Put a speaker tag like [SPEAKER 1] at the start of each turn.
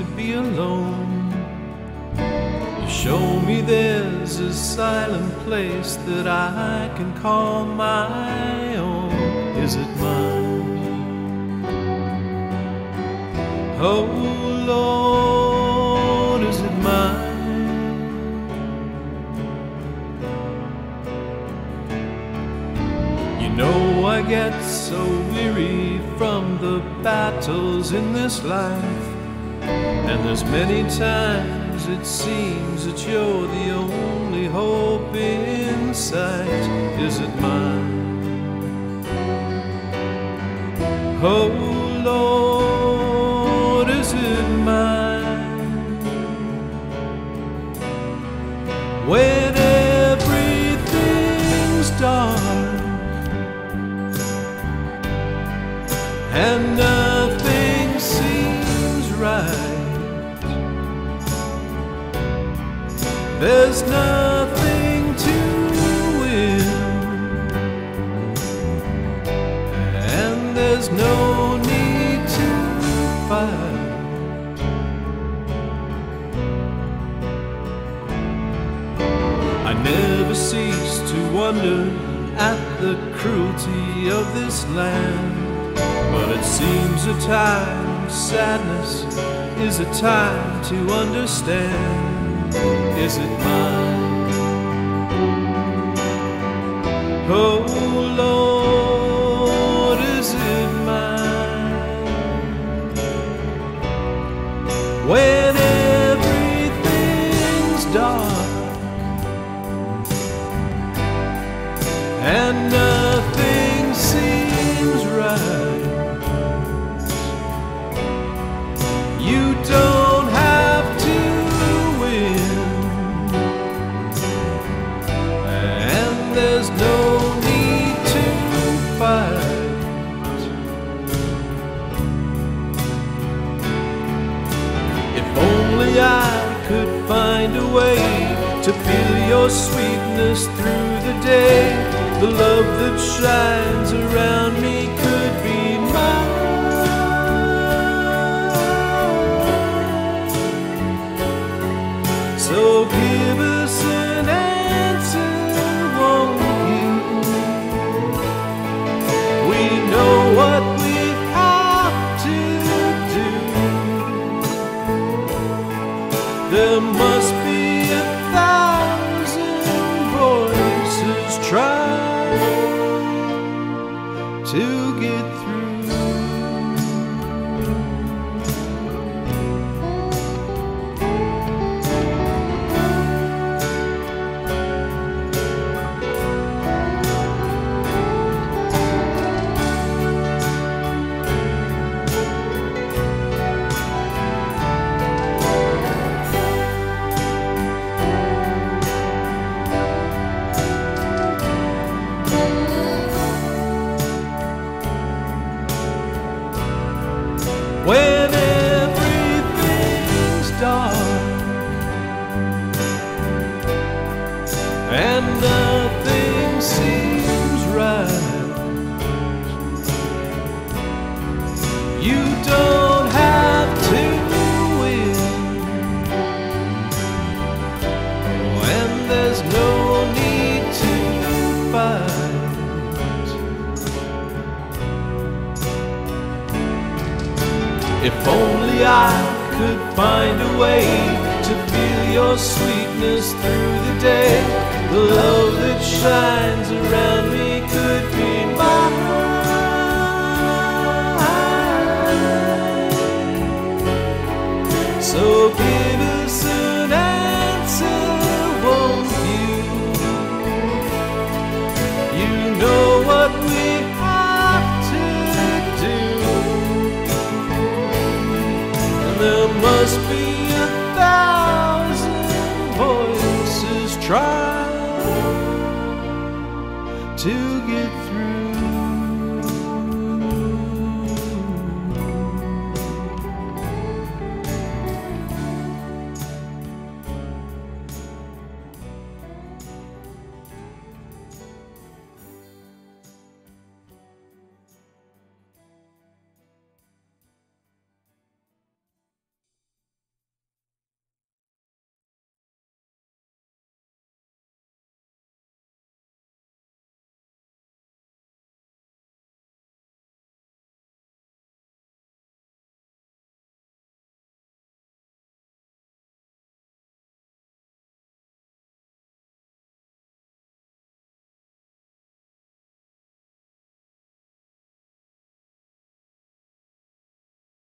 [SPEAKER 1] to be alone. You show me there's a silent place that I can call my own. Is it mine? Oh Lord, is it mine? You know I get so weary from the battles in this life, and there's many times it seems that you're the only hope in sight. Is it mine? Oh Lord, is it mine? When everything's dark and nothing seems right, there's nothing to win, and there's no need to fight. I never cease to wonder at the cruelty of this land, but it seems a time of sadness is a time to understand. Is it mine? Oh Lord, is it mine? When everything's dark and nothing seems right, you don't have to win, and there's no need to fight. If only I could find a way to feel your sweetness through the day, the love that shines around me could be mine. So give us an answer, won't you? We know what we have to do. There must be 1,000 voices trying to get through. When everything's dark and nothing seems right, you don't have to win, and there's no need to fight. If only I could find a way to feel your sweetness through the day, the love that shines around me could be